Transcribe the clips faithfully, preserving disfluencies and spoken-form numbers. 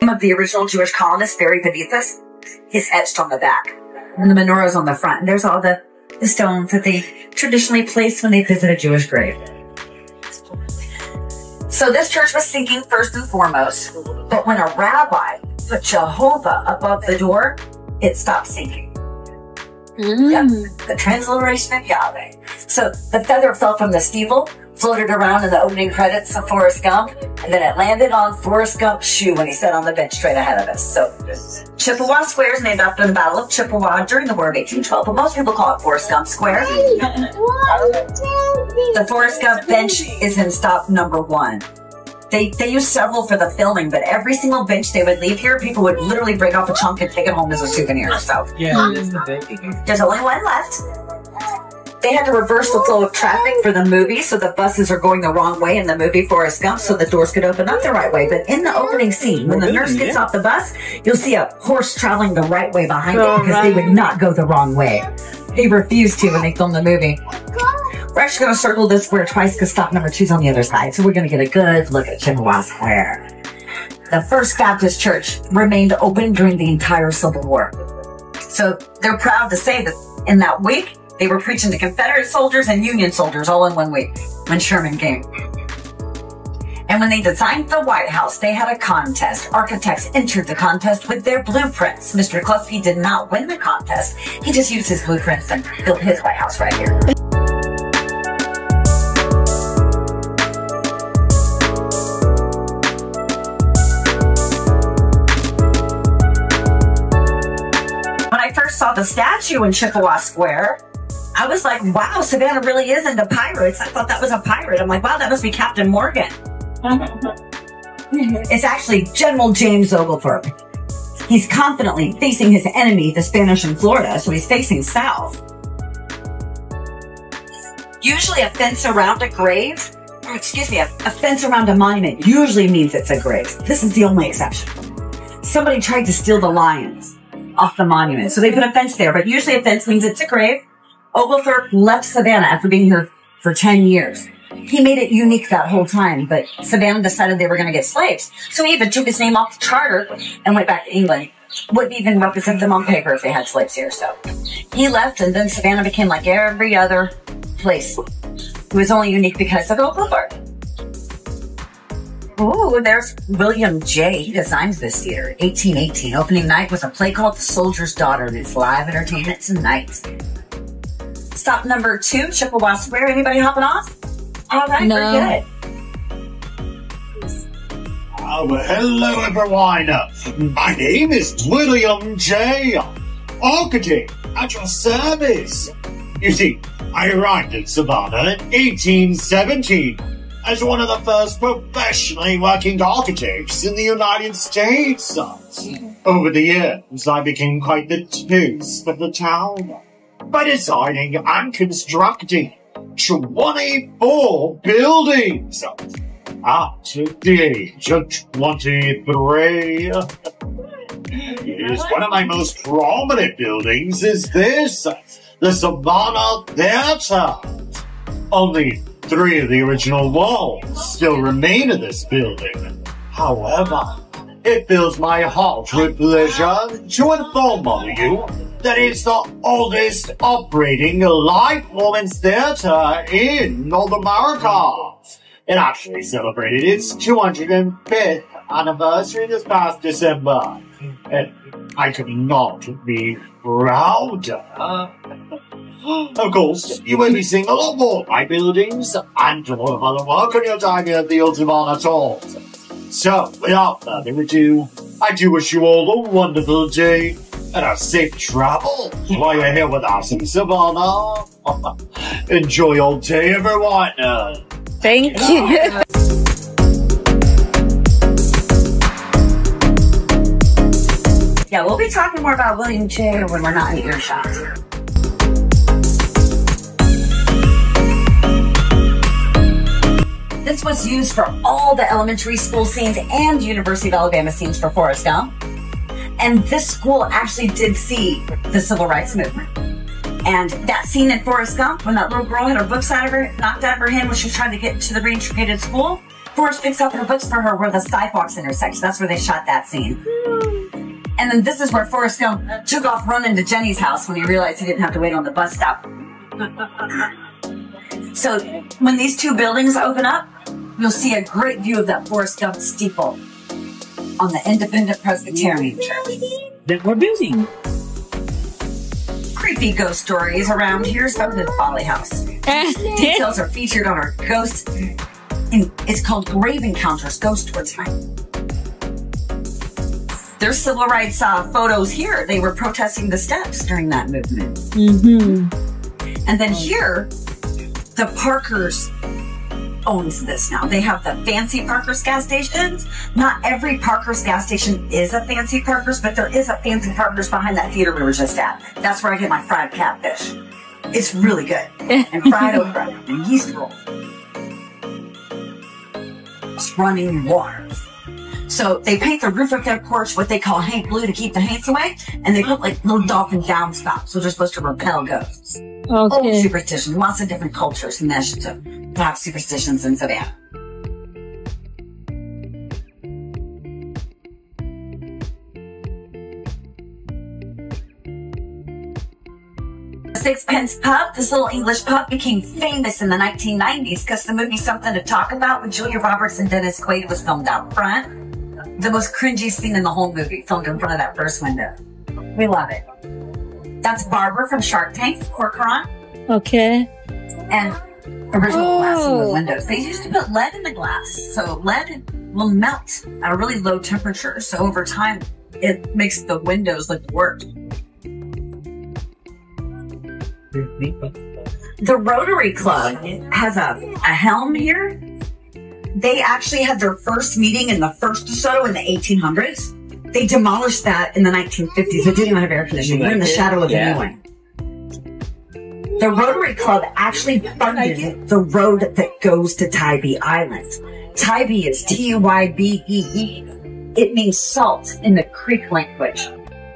of the original Jewish colonists buried beneath us is etched on the back. And the menorah's on the front. And there's all the, the stones that they traditionally place when they visit a Jewish grave. So this church was sinking first and foremost. But when a rabbi put Jehovah above the door, it stopped sinking. Mm. Yep. The transliteration of Yahweh. So the feather fell from the steeple, floated around in the opening credits of Forrest Gump, and then it landed on Forrest Gump's shoe when he sat on the bench straight ahead of us. So Chippewa Square is named after the Battle of Chippewa during the War of eighteen twelve, but most people call it Forrest Gump Square. The Forrest Gump bench is in stop number one. They, they used several for the filming, but every single bench they would leave here, people would literally break off a chunk and take it home as a souvenir. So yeah, there's only one left. They had to reverse the flow of traffic for the movie, so the buses are going the wrong way in the movie Forrest Gump, so the doors could open up the right way. But in the opening scene, when the nurse gets off the bus, you'll see a horse traveling the right way behind it because they would not go the wrong way. They refused to when they filmed the movie. We're actually going to circle this square twice because stop number two is on the other side, so we're going to get a good look at Chippewa Square. The First Baptist Church remained open during the entire Civil War. So they're proud to say that in that week, they were preaching to Confederate soldiers and Union soldiers all in one week when Sherman came. And when they designed the White House, they had a contest. Architects entered the contest with their blueprints. Mister Kluski did not win the contest. He just used his blueprints and built his White House right here. When I first saw the statue in Chippewa Square, I was like, wow, Savannah really is into pirates. I thought that was a pirate. I'm like, wow, that must be Captain Morgan. It's actually General James Oglethorpe. He's confidently facing his enemy, the Spanish in Florida, so he's facing south. Usually a fence around a grave, or excuse me, a, a fence around a monument usually means it's a grave. This is the only exception. Somebody tried to steal the lions off the monument, so they put a fence there, but usually a fence means it's a grave. Oglethorpe left Savannah after being here for ten years. He made it unique that whole time, but Savannah decided they were going to get slaves. So he even took his name off the charter and went back to England. Wouldn't even represent them on paper if they had slaves here. So he left, and then Savannah became like every other place. It was only unique because of Oglethorpe. Oh, there's William J. He designs this theater. eighteen eighteen. Opening night was a play called The Soldier's Daughter. It's live entertainments and nights. Stop number two, Chippewa Square. Anybody hopping off? All right, no. We're good. Oh, well, hello, everyone. My name is William J. Architect at your service. You see, I arrived in Savannah in eighteen seventeen as one of the first professionally working architects in the United States. Over the years, I became quite the taste of the town by designing and constructing twenty-four buildings at the age of twenty-three. Yes, one of my most prominent buildings is this, the Savannah Theater. Only three of the original walls still remain in this building. However, it fills my heart with pleasure to inform you that it's the oldest operating live performance theater in North America. It actually celebrated its two hundred fifth anniversary this past December, and I could not be prouder. Of course, you will be seeing a lot more of my buildings and a lot of other work on your time here at the Old Savannah Tours. So, without further ado, I do wish you all a wonderful day and a safe travel while you're here with us in Savannah. Enjoy your day, everyone. Thank you. Yeah, we'll be talking more about William J. when we're not in earshot. This was used for all the elementary school scenes and University of Alabama scenes for Forrest Gump. And this school actually did see the Civil Rights Movement. And that scene in Forrest Gump, when that little girl had her books out of her, knocked out of her hand when she was trying to get to the reintegrated school, Forrest picks up her books for her where the sidewalks intersect. That's where they shot that scene. And then this is where Forrest Gump took off running to Jenny's house when he realized he didn't have to wait on the bus stop. So when these two buildings open up, you'll see a great view of that Forrest Gump steeple on the Independent Presbyterian Church. That we're building. Creepy ghost stories around here. Some in the Folly House. Details are featured on our ghost. In, it's called Grave Encounters Ghost Tour Time. There's civil rights uh, photos here. They were protesting the steps during that movement. Mm-hmm. And then here, the Parkers owns this now. They have the fancy Parker's gas stations. Not every Parker's gas station is a fancy Parker's, but there is a fancy Parker's behind that theater we were just at. That's where I get my fried catfish. It's really good. And fried okra and yeast roll. It's running water. So they paint the roof of their porch what they call Hank Blue to keep the Hanks away, and they put like little dolphin downspouts, so they're supposed to repel ghosts. Okay. Old superstition, lots of different cultures meshed to black superstitions in Savannah. The Sixpence Pub, this little English pub, became famous in the nineteen nineties because the movie Something to Talk About with Julia Roberts and Dennis Quaid was filmed out front. The most cringy scene in the whole movie, filmed in front of that first window. We love it. That's Barbara from Shark Tank, Corcoran. Okay. And original Oh. glass in the windows. They used to put lead in the glass, so lead will melt at a really low temperature. So over time, it makes the windows look warped. The Rotary Club has a, a helm here. They actually had their first meeting in the first DeSoto in the eighteen hundreds. They demolished that in the nineteen fifties. It didn't even have air conditioning. We're in the shadow of the Yeah. new one. The Rotary Club actually funded the road that goes to Tybee Island. Tybee is T Y B E E. It means salt in the Creek language.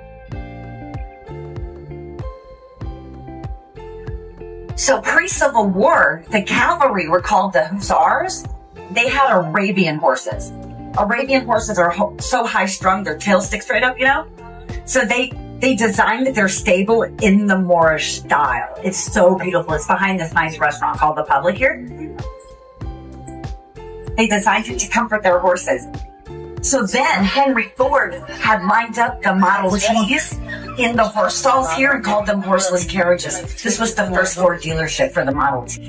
So pre-Civil War, the cavalry were called the Hussars. They had Arabian horses. Arabian horses are ho- so high-strung, their tail sticks straight up, you know? So they they designed their stable in the Moorish style. It's so beautiful. It's behind this nice restaurant called The Public here. They designed it to comfort their horses. So then Henry Ford had lined up the Model Ts in the horse stalls here and called them horseless carriages. This was the first Ford dealership for the Model T.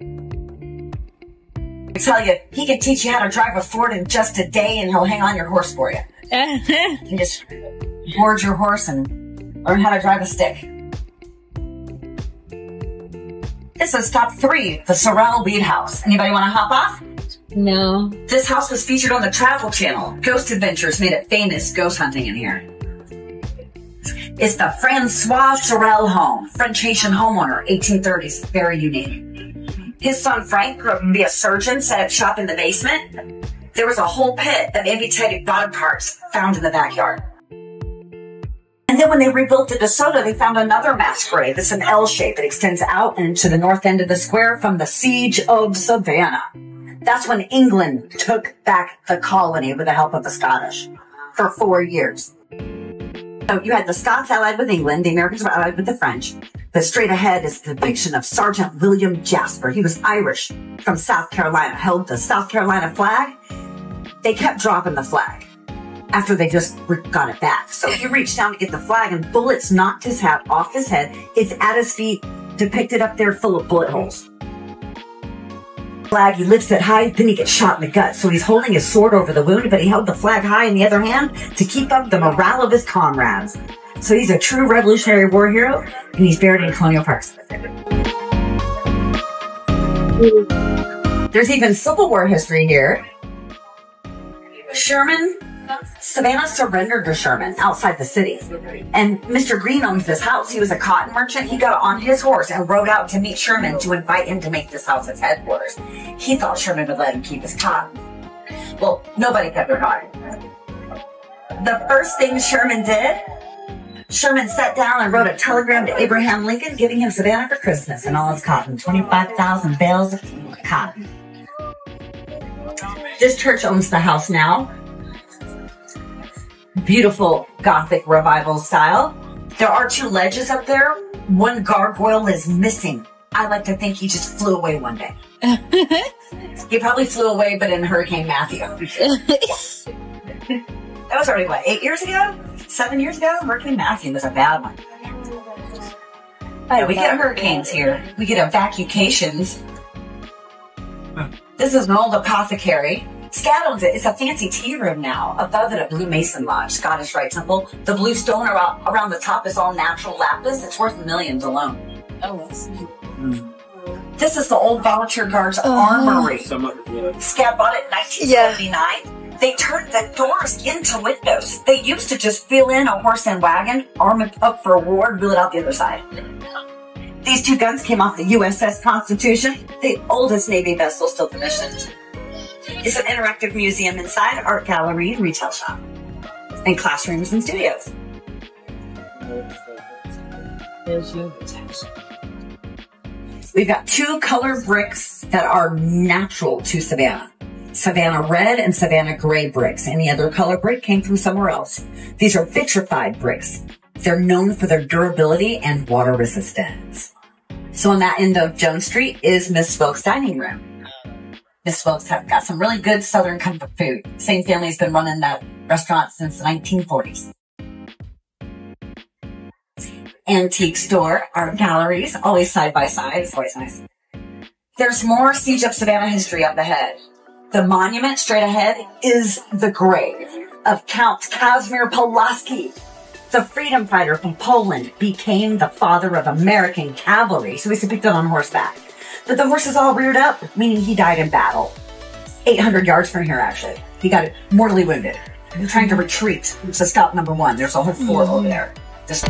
I tell you, he can teach you how to drive a Ford in just a day and he'll hang on your horse for you. You can just board your horse and learn how to drive a stick. This is top three, the Sorrel Weed House. Anybody want to hop off? No. This house was featured on the Travel Channel. Ghost Adventures made it famous ghost hunting in here. It's the Francois Sorel home, French Haitian homeowner, eighteen thirties, very unique. His son Frank grew up to be a surgeon, set up shop in the basement. There was a whole pit of amputated dog parts found in the backyard. And then when they rebuilt the DeSoto, they found another mass grave. It's an L shape. It extends out into the north end of the square from the Siege of Savannah. That's when England took back the colony with the help of the Scottish for four years. So you had the Scots allied with England, the Americans were allied with the French. But straight ahead is the depiction of Sergeant William Jasper. He was Irish from South Carolina, held the South Carolina flag. They kept dropping the flag after they just got it back. So he reached down to get the flag and bullets knocked his hat off his head. It's at his feet, depicted up there full of bullet holes. Flag, he lifts it high, then he gets shot in the gut. So he's holding his sword over the wound, but he held the flag high in the other hand to keep up the morale of his comrades. So he's a true Revolutionary War hero, and he's buried in Colonial Park Cemetery. There's even Civil War history here. Sherman, Savannah surrendered to Sherman outside the city. And Mister Green owns this house. He was a cotton merchant. He got on his horse and rode out to meet Sherman to invite him to make this house his headquarters. He thought Sherman would let him keep his cotton. Well, nobody kept their cotton. The first thing Sherman did, Sherman sat down and wrote a telegram to Abraham Lincoln giving him Savannah for Christmas and all his cotton, twenty-five thousand bales of cotton. This church owns the house now. Beautiful Gothic revival style. There are two ledges up there. One gargoyle is missing. I like to think he just flew away one day. He probably flew away, but in Hurricane Matthew. That was already, what, eight years ago? Seven years ago? Hurricane Matthew was a bad one. Yeah, we get hurricanes here. We get evacuations. This is an old apothecary. Scad owns it. It's a fancy tea room now. Above it, a blue mason lodge, Scottish Rite Temple. The blue stone around, around the top is all natural lapis. It's worth millions alone. Oh, that's neat. Mm. This is the old volunteer guard's oh. armory. Scad bought it in nineteen seventy-nine. Yeah. They turned the doors into windows. They used to just fill in a horse and wagon, arm it up for a war, and wheel it out the other side. These two guns came off the U S S Constitution, the oldest Navy vessel still commissioned. It's an interactive museum inside, art gallery, and retail shop, and classrooms and studios. We've got two color bricks that are natural to Savannah. Savannah red and Savannah gray bricks. Any other color brick came from somewhere else. These are vitrified bricks. They're known for their durability and water resistance. So on that end of Jones Street is Miss Wilkes' dining room. Miss Wilkes have got some really good Southern comfort food. Same family's been running that restaurant since the nineteen forties. Antique store, art galleries, always side by side. It's always nice. There's more Siege of Savannah history up ahead. The monument straight ahead is the grave of Count Kazimierz Pulaski. The freedom fighter from Poland became the father of American cavalry, so he's depicted on horseback. But the horse is all reared up, meaning he died in battle. eight hundred yards from here, actually. He got mortally wounded. They're trying to retreat. So stop number one. There's a whole fort over there. Just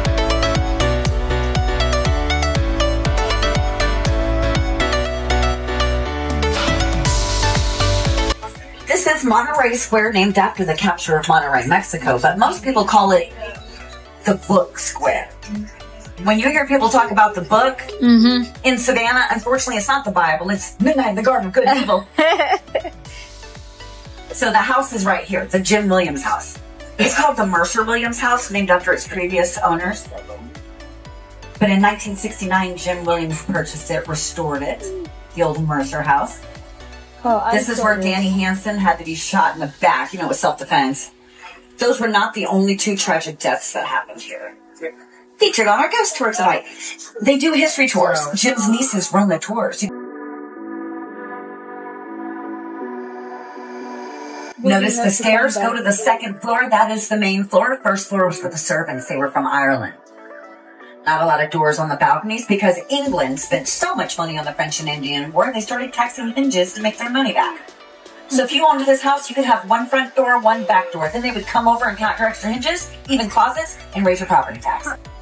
This is Monterey Square, named after the capture of Monterey, Mexico, but most people call it the Book Square. When you hear people talk about the book mm-hmm. in Savannah, unfortunately, it's not the Bible. It's Midnight in the Garden of Good and Evil. So the house is right here, the Jim Williams house. It's called the Mercer Williams house, named after its previous owners. But in nineteen sixty-nine, Jim Williams purchased it, restored it, the old Mercer house. Oh, this is where Danny Hansen had to be shot in the back, you know, with self-defense. Those were not the only two tragic deaths that happened here. Featured on our ghost tour tonight. They do history tours. Jim's nieces run the tours. Notice the stairs go to the second floor. That is the main floor. First floor was for the servants. They were from Ireland. Not a lot of doors on the balconies because England spent so much money on the French and Indian War, they started taxing hinges to make their money back. So if you owned this house, you could have one front door, one back door. Then they would come over and count your extra hinges, even closets, and raise your property tax.